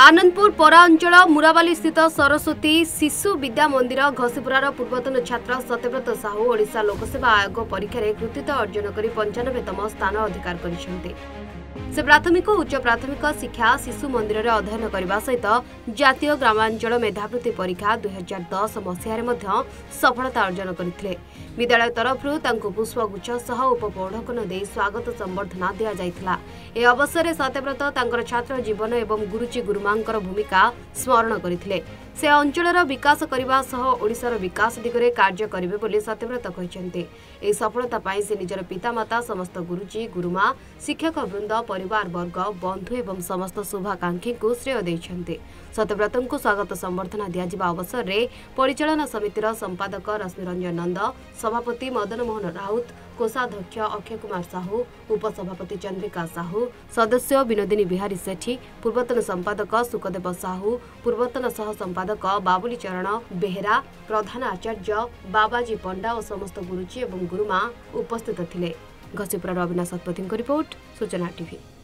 आनंदपुर परा अंचल मुराबाली स्थित सरस्वती शिशु विद्या मंदिर घसीपुरार पूर्वतन छात्र सत्यव्रत साहू ओडिशा लोकसेवा आयोग परीक्षा में कृतित्व अर्जन कर 95तम स्थान अधिकार कर प्राथमिक और उच्च प्राथमिक शिक्षा शिशु मंदिर में अध्ययन करने सहित जातीय ग्रामांचल मेधावृत्ति परीक्षा 2010 मसीह सफलता अर्जन करते। विद्यालय तरफ पुष्पगुच्छ सह उपपौढ़कन दे स्वागत संबर्धना दि जाइथिला। ए अवसर में सत्यव्रत छात्र जीवन एवं गुरुजी गुरुमांकर भूमिका स्मरण करथिले। से अंचलर विकास करने सह ओडिशार विकास दिगरे कार्य करेंगे बोली सत्यव्रत कहते। यह सफलता पाई से निजर पितामाता समस्त गुरुजी गुरुमा शिक्षक वृंद परिवार वर्ग बंधु एवं समस्त शुभाकांक्षी को श्रेय देते। सत्यव्रत को स्वागत संबर्धना दिया अवसर में परिचालन समितिर संपादक रश्मिरंजन नंद, सभापति मदन मोहन राउत, कोषाध्यक्ष अक्षय कुमार साहू, उपसभापति चंद्रिका साहू, सदस्य विनोदिनी बिहारी सेठी, पूर्वतन संपादक सुखदेव साहू, पूर्वतन सह संपादक बाबुली चरण बेहेरा, प्रधान आचार्य बाबाजी पंडा और समस्त गुरुजी एवं गुरुमा उपस्थित थिले। Ghasipura Avinash Satpathy report, Suchana TV.